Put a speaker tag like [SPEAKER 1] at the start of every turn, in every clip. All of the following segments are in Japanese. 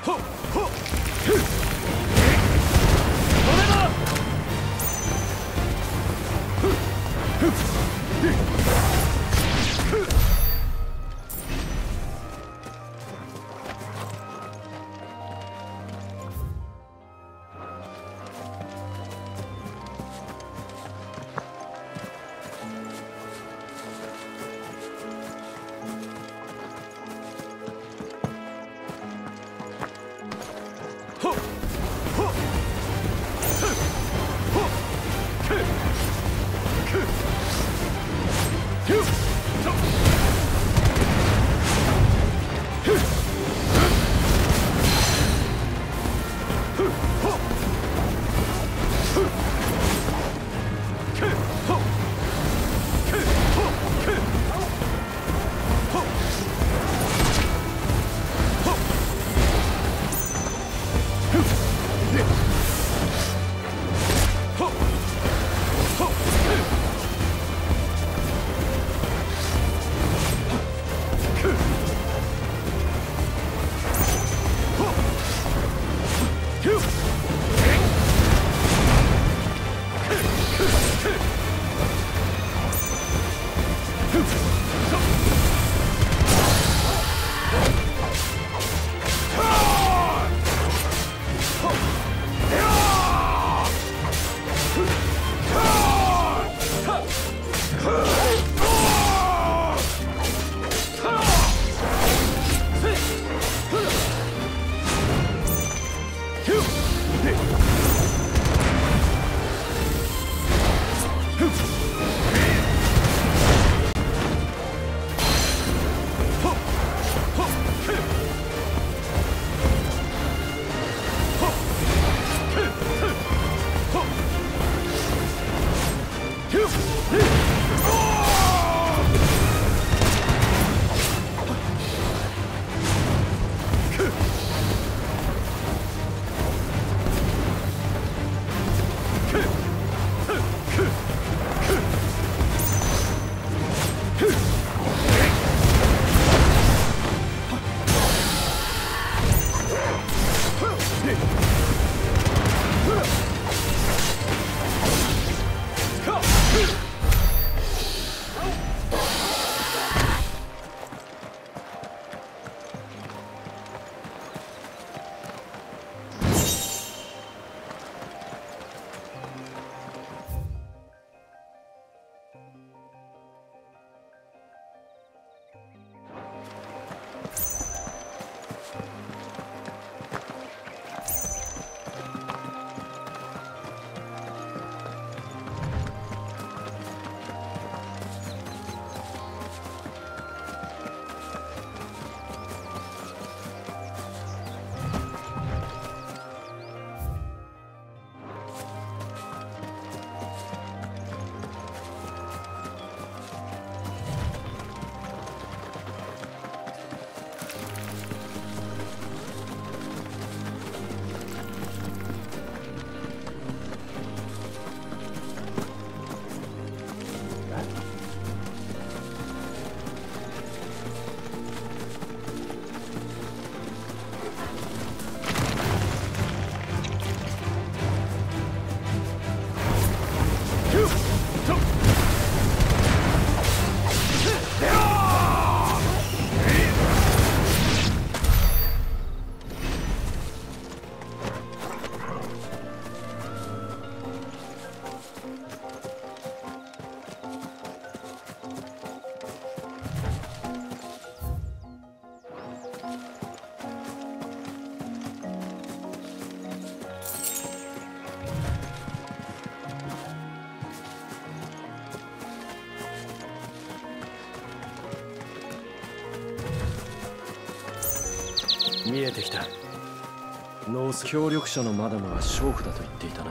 [SPEAKER 1] 見えてきた。ノース協力者のマダムは娼婦だと言っていたな。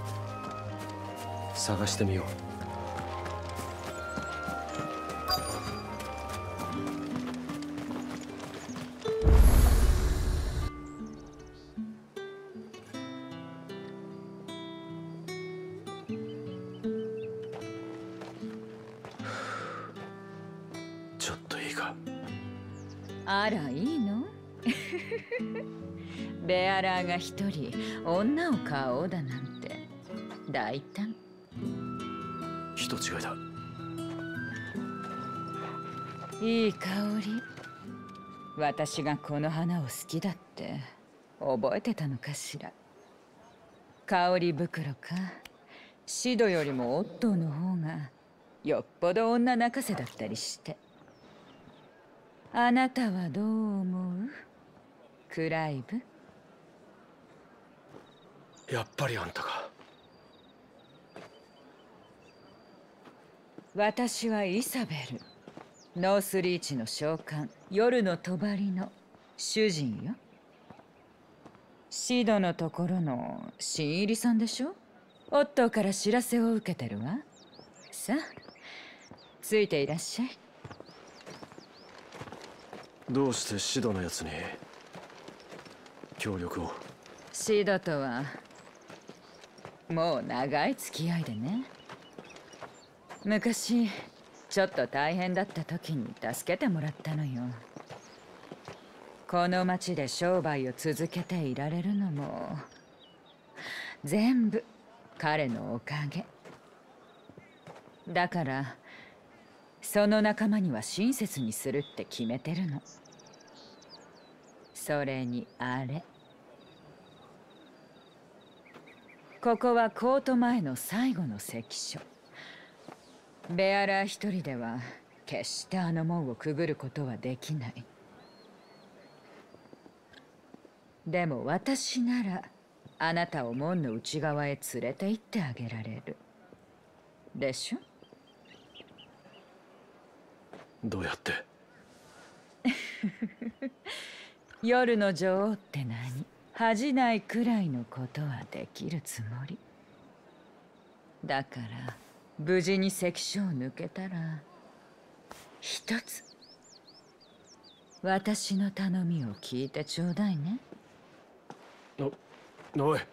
[SPEAKER 1] 探してみよう。ちょっといいか。
[SPEAKER 2] あら、いいのベアラーが一人女を買おうだなんて大胆。
[SPEAKER 1] 人違いだ。
[SPEAKER 2] いい香り。私がこの花を好きだって覚えてたのかしら。香り袋か。シドよりもオットーの方がよっぽど女泣かせだったりして。あなたはどう思う？クライブ。
[SPEAKER 1] やっぱりあんたか。
[SPEAKER 2] 私はイサベル。ノースリーチの召喚、夜の帳の主人よ。シドのところの新入りさんでしょ？オットーから知らせを受けてるわ。さあ、ついていらっしゃい。
[SPEAKER 1] どうしてシドのやつに協力を？
[SPEAKER 2] シドとはもう長い付き合いでね。昔ちょっと大変だった時に助けてもらったのよ。この町で商売を続けていられるのも全部彼のおかげだから、その仲間には親切にするって決めてるの。それにあれ、ここはコート前の最後の関所。ベアラー一人では決してあの門をくぐることはできない。でも私ならあなたを門の内側へ連れて行ってあげられるでしょ？
[SPEAKER 1] どうやって？
[SPEAKER 2] 夜の女王って何？恥じないくらいのことはできるつもりだから、無事に関所を抜けたら一つ私の頼みを聞いてちょうだいね。
[SPEAKER 1] おい。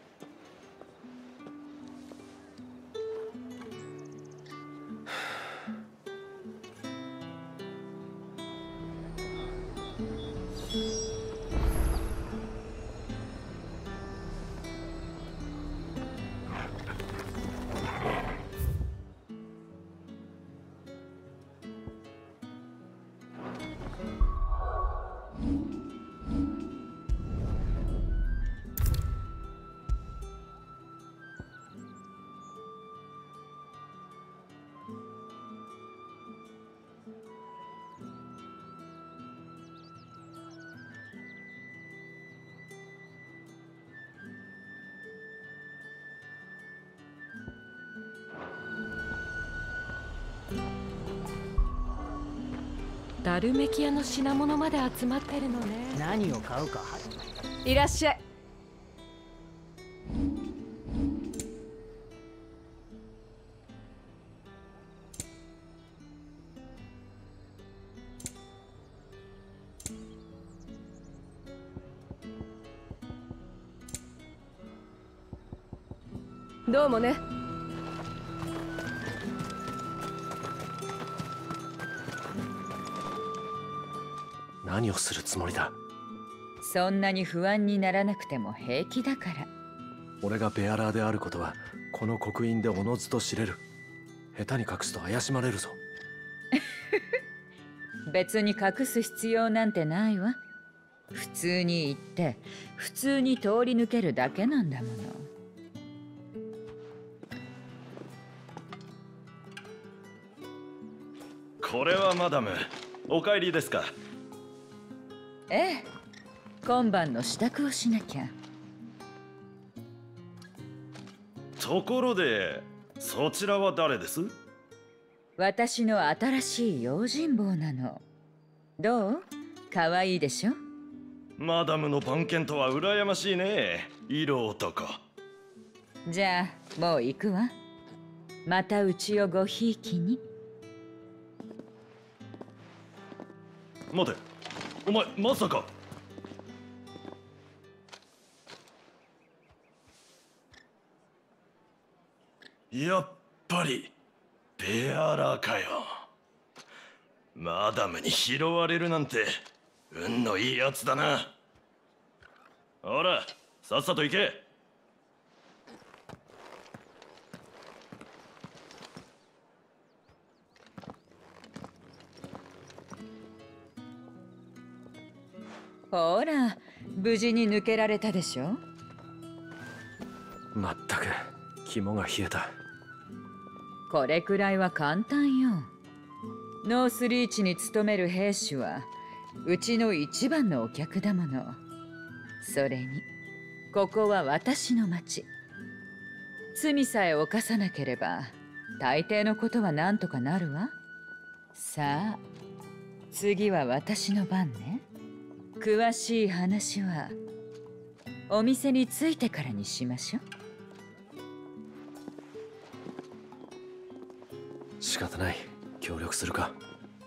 [SPEAKER 3] ダルメキアの品物まで集まってるのね。
[SPEAKER 4] 何を買うか。
[SPEAKER 3] いらっしゃい。どうもね。
[SPEAKER 1] 何をするつもりだ？
[SPEAKER 2] そんなに不安にならなくても平気だから。
[SPEAKER 1] 俺がベアラーであることはこの刻印でおのずと知れる。下手に隠すと怪しまれるぞ。
[SPEAKER 2] 別に隠す必要なんてないわ。普通に行って普通に通り抜けるだけなんだもの。
[SPEAKER 5] これはマダム、お帰りですか？
[SPEAKER 2] ええ、今晩の支度をしなきゃ。
[SPEAKER 5] ところで、そちらは誰です？
[SPEAKER 2] 私の新しい用心棒なの。どう？かわいいでしょ？
[SPEAKER 5] マダムの番犬とは羨ましいね、色男。
[SPEAKER 2] じゃあもう行くわ。またうちをごひいきに。
[SPEAKER 5] 待て、お前まさか。やっぱりベアラかよ。マダムに拾われるなんて運のいいやつだな。 ほら、さっさと行け。
[SPEAKER 2] ほら、無事に抜けられたでしょ。
[SPEAKER 1] まったく肝が冷えた。
[SPEAKER 2] これくらいは簡単よ。ノースリーチに勤める兵士はうちの一番のお客だもの。それにここは私の町。罪さえ犯さなければ大抵のことは何とかなるわ。さあ次は私の番ね。詳しい話はお店に着いてからにしましょう。
[SPEAKER 1] 仕方ない、協力するか。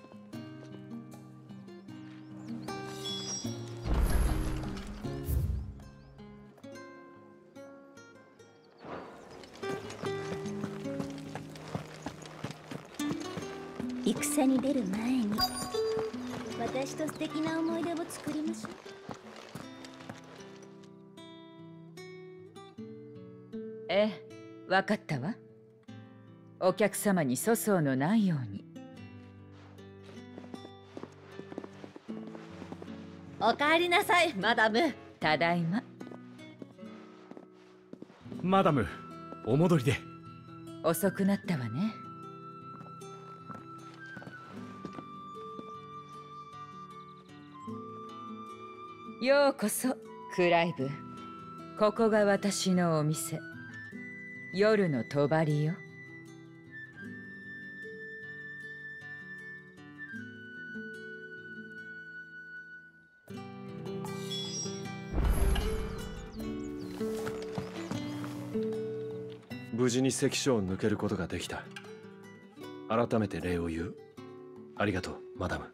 [SPEAKER 4] 戦に出る前に私と素敵な思い出を作りましょう。
[SPEAKER 2] ええ、わかったわ。お客様に粗相のないように。
[SPEAKER 3] おかえりなさい、マダム。
[SPEAKER 2] ただいま。
[SPEAKER 6] マダム、お戻りで。
[SPEAKER 2] 遅くなったわね。ようこそクライブ。ここが私のお店、夜の帳よ。
[SPEAKER 1] 無事に関所を抜けることができた。改めて礼を言う。ありがとう、マダム。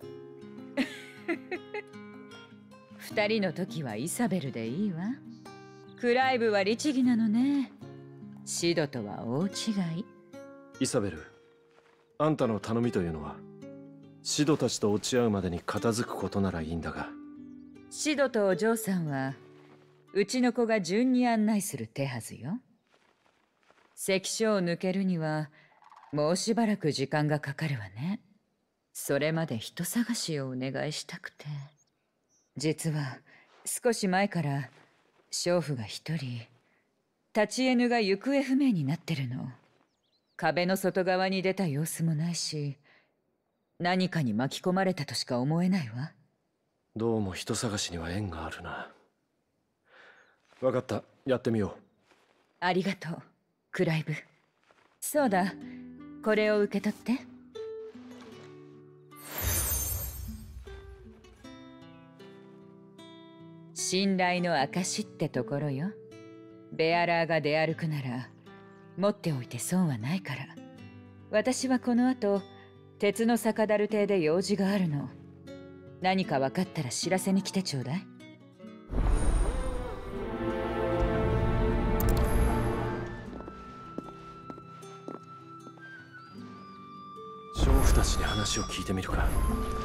[SPEAKER 2] 二人の時はイサベルでいいわ。クライブは律儀なのね。シドとは大違い。
[SPEAKER 1] イサベル、あんたの頼みというのはシドたちと落ち合うまでに片付くことならいいんだが。
[SPEAKER 2] シドとお嬢さんはうちの子が順に案内する手はずよ。関所を抜けるにはもうしばらく時間がかかるわね。それまで人探しをお願いしたくて。実は少し前から娼婦が一人、立ちエヌが行方不明になってるの。壁の外側に出た様子もないし、何かに巻き込まれたとしか思えないわ。
[SPEAKER 1] どうも人探しには縁があるな。分かった、やってみよう。
[SPEAKER 2] ありがとうクライブ。そうだ、これを受け取って。信頼の証ってところよ。ベアラーが出歩くなら持っておいて損はないから。私はこの後鉄の酒樽亭で用事があるの。何か分かったら知らせに来てちょうだい。
[SPEAKER 1] 娼婦たちに話を聞いてみるか。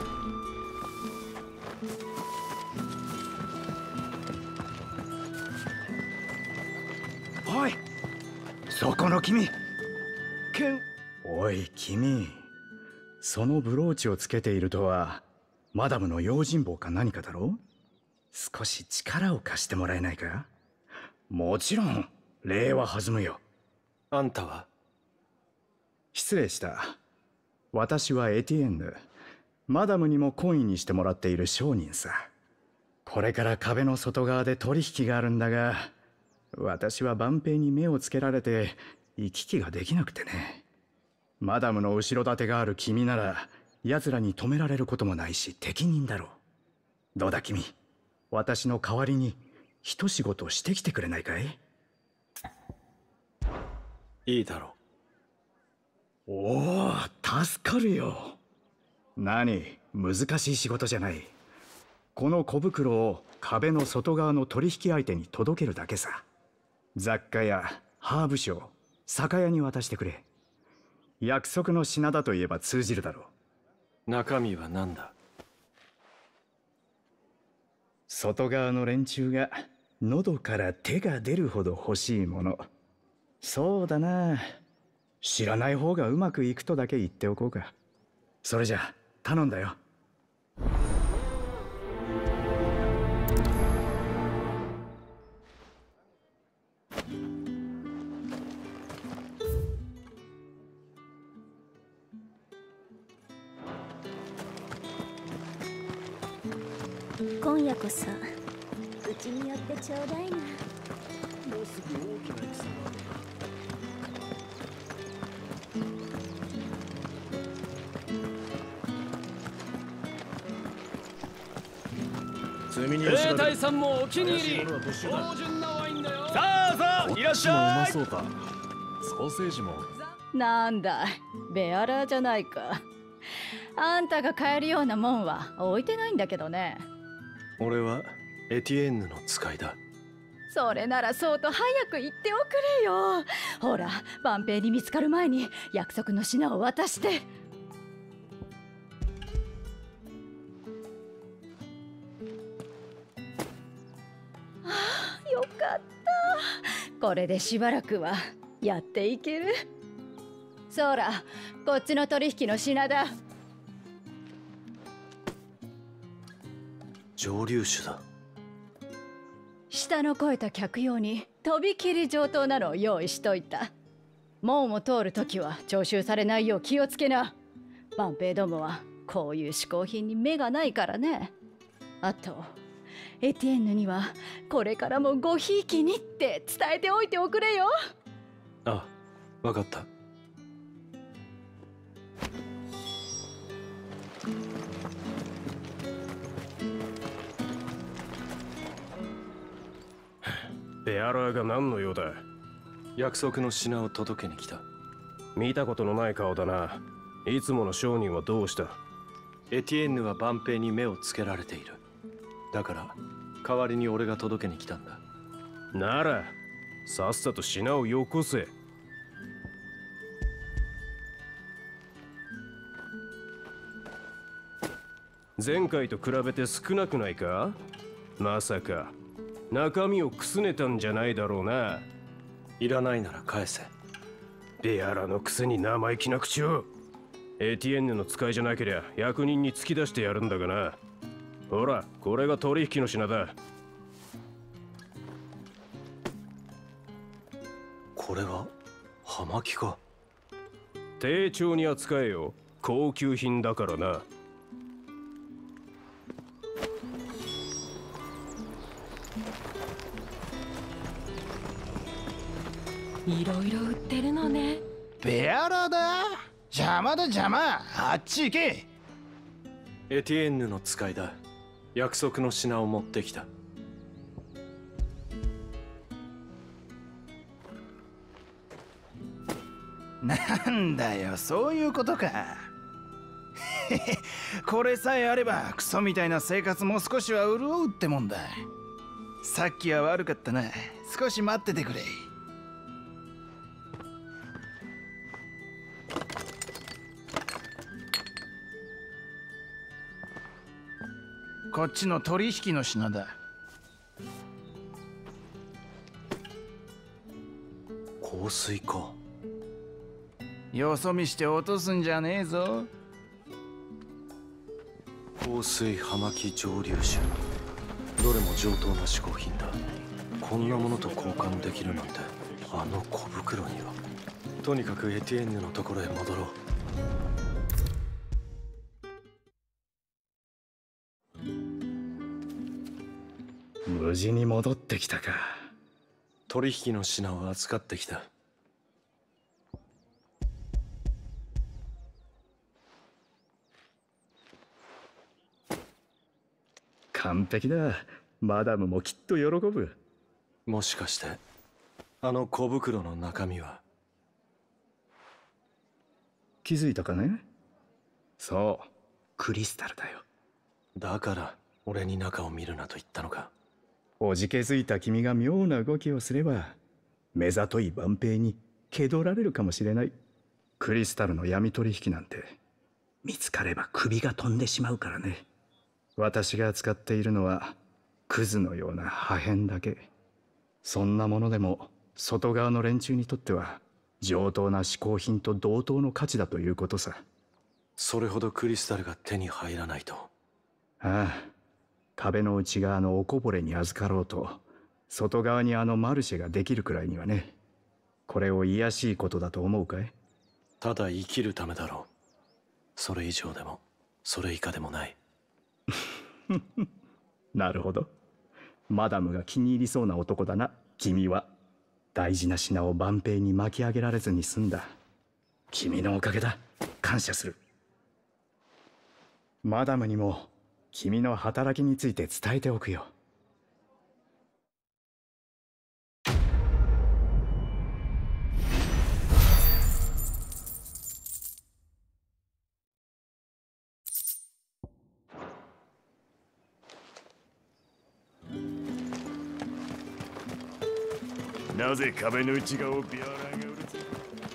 [SPEAKER 7] おい、そこの君。おい君、そのブローチをつけているとはマダムの用心棒か何かだろう。少し力を貸してもらえないか。もちろん礼は弾むよ。
[SPEAKER 1] あんたは？
[SPEAKER 7] 失礼した。私はエティエンヌ。マダムにも懇意にしてもらっている商人さ。これから壁の外側で取引があるんだが、私は万兵に目をつけられて行き来ができなくてね。マダムの後ろ盾がある君なら奴らに止められることもないし適任だろう。どうだ君、私の代わりに一仕事してきてくれないかい？
[SPEAKER 1] いいだろ
[SPEAKER 7] う。おお、助かるよ。何、難しい仕事じゃない。この小袋を壁の外側の取引相手に届けるだけさ。雑貨やハーブ商、酒屋に渡してくれ。約束の品だと言えば通じるだろ
[SPEAKER 1] う。中身は何だ？
[SPEAKER 7] 外側の連中が喉から手が出るほど欲しいもの。そうだな、知らない方がうまくいくとだけ言っておこうか。それじゃ頼んだよ。
[SPEAKER 4] 今夜こそうちに寄ってちょうだいな。
[SPEAKER 1] もうすぐ大きな戦が。
[SPEAKER 6] 兵隊さんもお気に入り。芳醇なワインだよ。さあさあ、いらっしゃい。
[SPEAKER 1] うまそうだ。ソーセージも。
[SPEAKER 8] なんだい、ベアラーじゃないか。あんたが買えるようなもんは置いてないんだけどね。
[SPEAKER 1] 俺はエティエンヌの使いだ。
[SPEAKER 8] それならそうと早く言っておくれよ。ほら、万平に見つかる前に約束の品を渡して。ああ、よかった。これでしばらくはやっていける。そら、こっちの取引の品だ。
[SPEAKER 1] 蒸留酒だ。
[SPEAKER 8] 下の肥えた客用にとびきり上等なのを用意しといた。門を通るときは徴収されないよう気をつけな。万平どもはこういう嗜好品に目がないからね。あとエティエンヌにはこれからもごひいきにって伝えておいておくれよ。
[SPEAKER 1] あ、わかった。
[SPEAKER 9] ベアラーが何の用だ。
[SPEAKER 1] 約束の品を届けに来た。
[SPEAKER 9] 見たことのない顔だな。いつもの商人はどうした。
[SPEAKER 1] エティエンヌは万平に目をつけられている。だから代わりに俺が届けに来たんだ。
[SPEAKER 9] ならさっさと品をよこせ。前回と比べて少なくないか。まさか中身をくすねたんじゃないだろうな。
[SPEAKER 1] いらないなら返せ。
[SPEAKER 9] ベアラのくせに生意気な口を。エティエンヌの使いじゃなけりゃ役人に突き出してやるんだがな。ほら、これが取引の品だ。
[SPEAKER 1] これは葉巻か。
[SPEAKER 9] 丁重に扱えよ。高級品だからな。
[SPEAKER 3] いろいろ売ってるのね。
[SPEAKER 10] ベアラだ。邪魔だ邪魔。あっち行け。
[SPEAKER 1] エティエンヌの使いだ。約束の品を持ってきた。
[SPEAKER 10] なんだよ、そういうことか。これさえあればクソみたいな生活も少しは潤うってもんだ。さっきは悪かったな。少し待っててくれ。こっちの取引の品だ。
[SPEAKER 1] 香水か。
[SPEAKER 10] よそ見して落とすんじゃねえぞ。
[SPEAKER 1] 香水、葉巻、蒸留酒、どれも上等な嗜好品だ。こんなものと交換できるなんて。あの小袋には。とにかくエティエンヌのところへ戻ろう。
[SPEAKER 7] 無事に戻ってきたか。
[SPEAKER 1] 取引の品を扱ってきた。
[SPEAKER 7] 完璧だ。マダムもきっと喜ぶ。
[SPEAKER 1] もしかしてあの小袋の中身は。
[SPEAKER 7] 気づいたかね。そう、クリスタルだよ。
[SPEAKER 1] だから俺に中を見るなと言ったのか。
[SPEAKER 7] おじけづいた君が妙な動きをすれば目ざとい万平に蹴取られるかもしれない。クリスタルの闇取引なんて見つかれば首が飛んでしまうからね。私が扱っているのはクズのような破片だけ。そんなものでも外側の連中にとっては上等な嗜好品と同等の価値だということさ。
[SPEAKER 1] それほどクリスタルが手に入らないと。
[SPEAKER 7] ああ、壁の内側のおこぼれに預かろうと外側にあのマルシェができるくらいにはね。これを卑しいことだと思うかい？
[SPEAKER 1] ただ生きるためだろう。それ以上でもそれ以下でもない。
[SPEAKER 7] なるほど。マダムが気に入りそうな男だな、君は。大事な品を万平に巻き上げられずに済んだ。君のおかげだ。感謝する。マダムにも君の働きについて伝えておくよ。
[SPEAKER 5] なぜ壁の内側をビアラーがうるつい。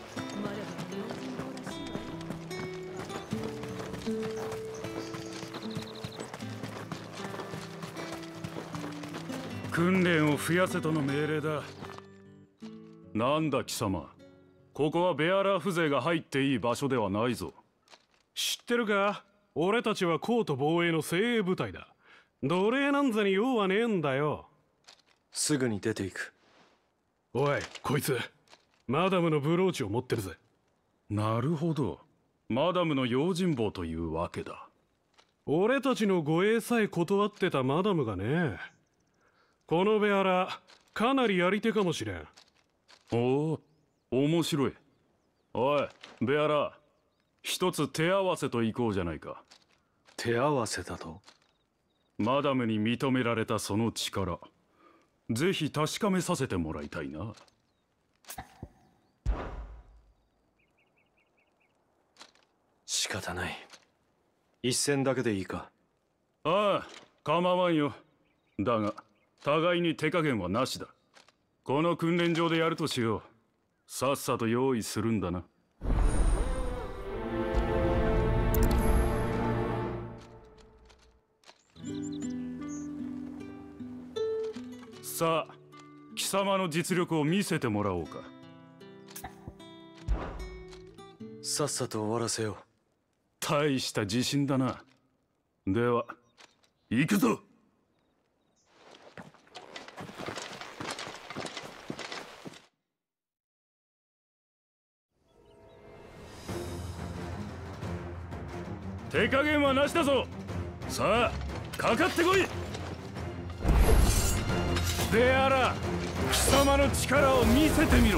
[SPEAKER 11] 訓練を増やせとの命令だ。なんだ貴様、ここはベアラー風情が入っていい場所ではないぞ。
[SPEAKER 12] 知ってるか？俺たちはコート防衛の精鋭部隊だ。奴隷なんざに用はねえんだよ。
[SPEAKER 1] すぐに出ていく。
[SPEAKER 12] おい、こいつマダムのブローチを持ってるぜ。
[SPEAKER 11] なるほど、マダムの用心棒というわけだ。
[SPEAKER 12] 俺たちの護衛さえ断ってたマダムがね。このベアラかなりやり手かもしれん。
[SPEAKER 11] おお、面白い。おいベアラ、一つ手合わせといこうじゃないか。
[SPEAKER 1] 手合わせだと？
[SPEAKER 11] マダムに認められたその力、ぜひ確かめさせてもらいたいな。
[SPEAKER 1] 仕方ない。一戦だけでいいか？
[SPEAKER 11] ああ、構わんよ。だが互いに手加減はなしだ。この訓練場でやるとしよう。さっさと用意するんだな。さあ、貴様の実力を見せてもらおうか。
[SPEAKER 1] さっさと終わらせよう。
[SPEAKER 11] 大した自信だな。では行くぞ。手加減はなしだぞ。さあかかってこい。ベアラ、貴様の力を見せてみろ。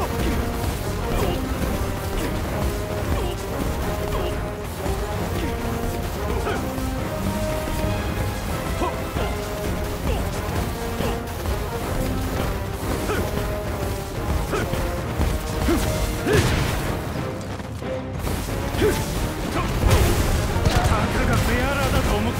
[SPEAKER 11] たかがベアラだと思って。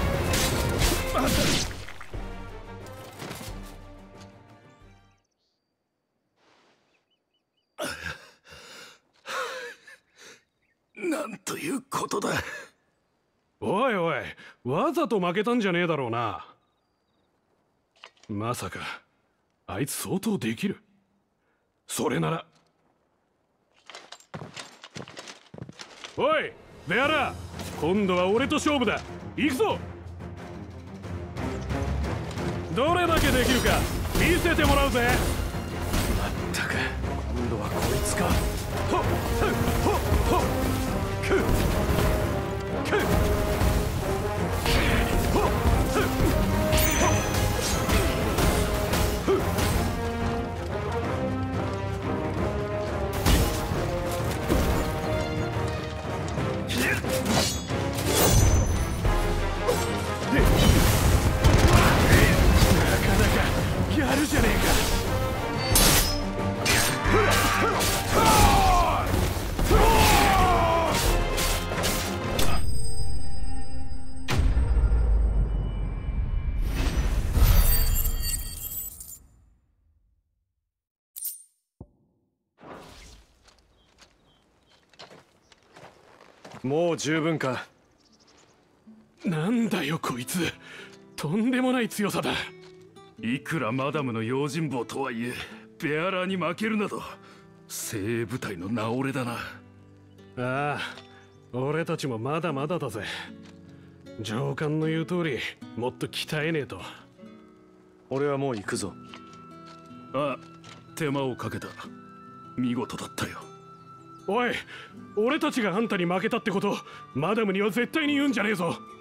[SPEAKER 11] なんということだ。
[SPEAKER 12] おいおい、わざと負けたんじゃねえだろうな。まさかあいつ相当できる。それなら。おいベアラ、今度は俺と勝負だ。行くぞ。どれだけできるか見せてもらうぜ。
[SPEAKER 1] まったく、今度はこいつか。
[SPEAKER 12] ほっほっほっくっくっほっほっやるじゃねえか。
[SPEAKER 1] もう十分か。
[SPEAKER 12] なんだよこいつ、 とんでもない強さだ。
[SPEAKER 11] いくらマダムの用心棒とはいえベアラーに負けるなど精鋭部隊の名折れだな。
[SPEAKER 12] ああ、俺たちもまだまだだぜ。上官の言う通りもっと鍛えねえと。
[SPEAKER 1] 俺はもう行くぞ。
[SPEAKER 11] あ、手間をかけた。見事だったよ。
[SPEAKER 12] おい、俺たちがあんたに負けたってことマダムには絶対に言うんじゃねえぞ。